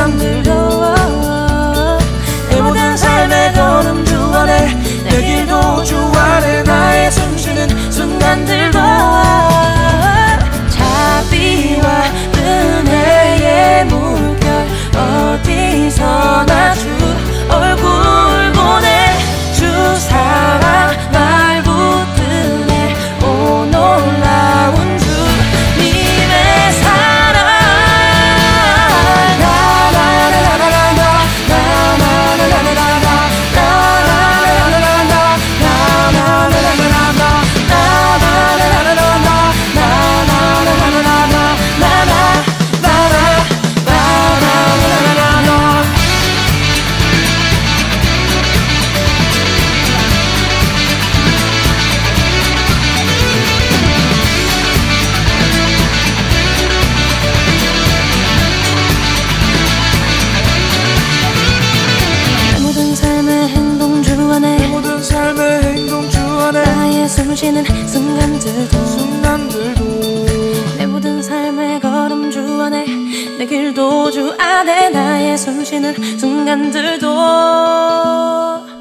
순간들도 내 모든 삶의 걸음주 안에 내 길도 주 안에 나의 숨쉬는 순간들도 자비와 은혜의 물결 어디서나 주 얼굴 보내 주 사랑 날 붙드네 오 놀라운 주님의 사랑 숨쉬는 순간들도 내 모든 삶의 걸음 주 안에 내 길도 주 안에 나의 숨쉬는 순간들도